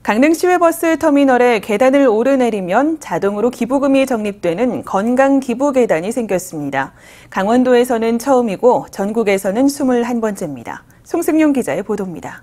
강릉 시외버스 터미널에 계단을 오르내리면 자동으로 기부금이 적립되는 건강 기부 계단이 생겼습니다. 강원도에서는 처음이고 전국에서는 21번째입니다. 송승용 기자의 보도입니다.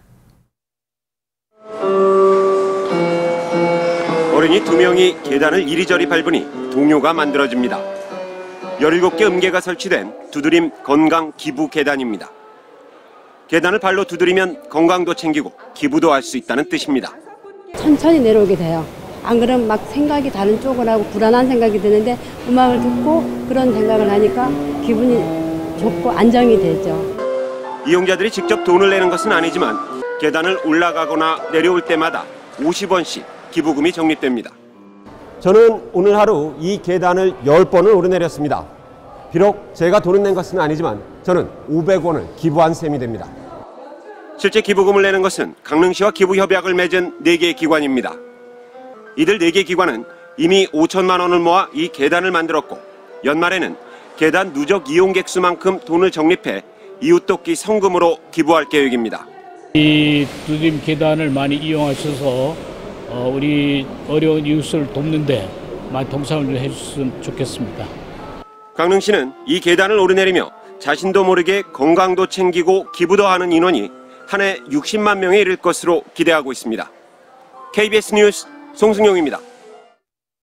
어른이 2명이 계단을 이리저리 밟으니 동요가 만들어집니다. 17개 음계가 설치된 두드림 건강 기부 계단입니다. 계단을 발로 두드리면 건강도 챙기고 기부도 할 수 있다는 뜻입니다. 천천히 내려오게 돼요. 안 그러면 막 생각이 다른 쪽으로 하고 불안한 생각이 드는데 음악을 듣고 그런 생각을 하니까 기분이 좋고 안정이 되죠. 이용자들이 직접 돈을 내는 것은 아니지만 계단을 올라가거나 내려올 때마다 50원씩 기부금이 적립됩니다. 저는 오늘 하루 이 계단을 10번을 오르내렸습니다. 비록 제가 돈을 낸 것은 아니지만 저는 500원을 기부한 셈이 됩니다. 실제 기부금을 내는 것은 강릉시와 기부협약을 맺은 4개 기관입니다. 이들 4개 기관은 이미 5천만 원을 모아 이 계단을 만들었고 연말에는 계단 누적 이용객 수만큼 돈을 적립해 이웃돕기 성금으로 기부할 계획입니다. 이 두드림 계단을 많이 이용하셔서 우리 어려운 이웃을 돕는데 많이 동참을 해주셨으면 좋겠습니다. 강릉시는 이 계단을 오르내리며 자신도 모르게 건강도 챙기고 기부도 하는 인원이 한 해 60만 명에 이를 것으로 기대하고 있습니다. KBS 뉴스 송승용입니다.